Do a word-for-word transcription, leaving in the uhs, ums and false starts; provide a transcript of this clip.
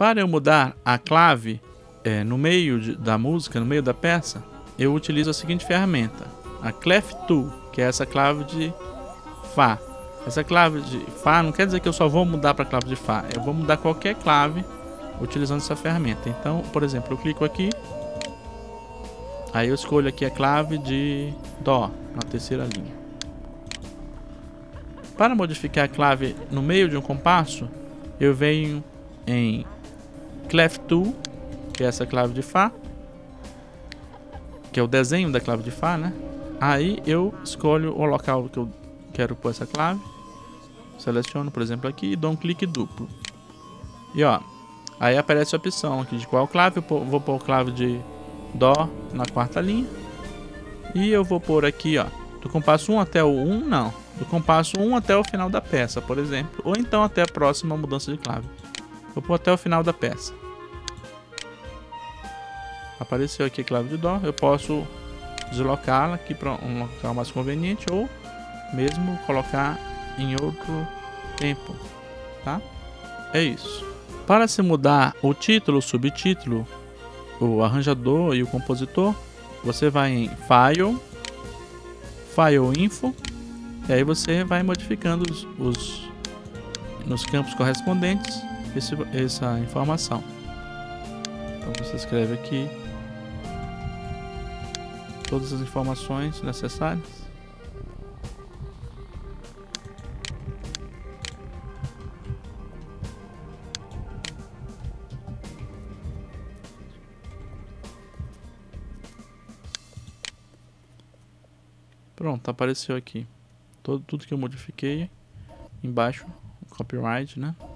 Para eu mudar a clave é, no meio de, da música, no meio da peça, eu utilizo a seguinte ferramenta, a Clef Tool, que é essa clave de Fá. Essa clave de Fá não quer dizer que eu só vou mudar para a clave de Fá, eu vou mudar qualquer clave utilizando essa ferramenta. Então, por exemplo, eu clico aqui, aí eu escolho aqui a clave de Dó, na terceira linha. Para modificar a clave no meio de um compasso, eu venho em Clef Tool, que é essa clave de Fá, que é o desenho da clave de Fá, né? Aí eu escolho o local que eu quero pôr essa clave, seleciono, por exemplo, aqui e dou um clique duplo. E ó, aí aparece a opção aqui de qual clave. Eu vou pôr a clave de Dó na quarta linha. E eu vou pôr aqui, ó, do compasso um até o um, não. Do compasso um até o final da peça, por exemplo. Ou então até a próxima mudança de clave. Vou pôr até o final da peça. Apareceu aqui a clave de Dó. Eu posso deslocá-la aqui para um local mais conveniente. Ou mesmo colocar em outro tempo, tá? É isso. Para se mudar o título, o subtítulo, o arranjador e o compositor, você vai em File, File Info, e aí você vai modificando os, os nos campos correspondentes esse, essa informação. Então você escreve aqui todas as informações necessárias. Pronto, apareceu aqui todo, tudo que eu modifiquei embaixo, o copyright, né?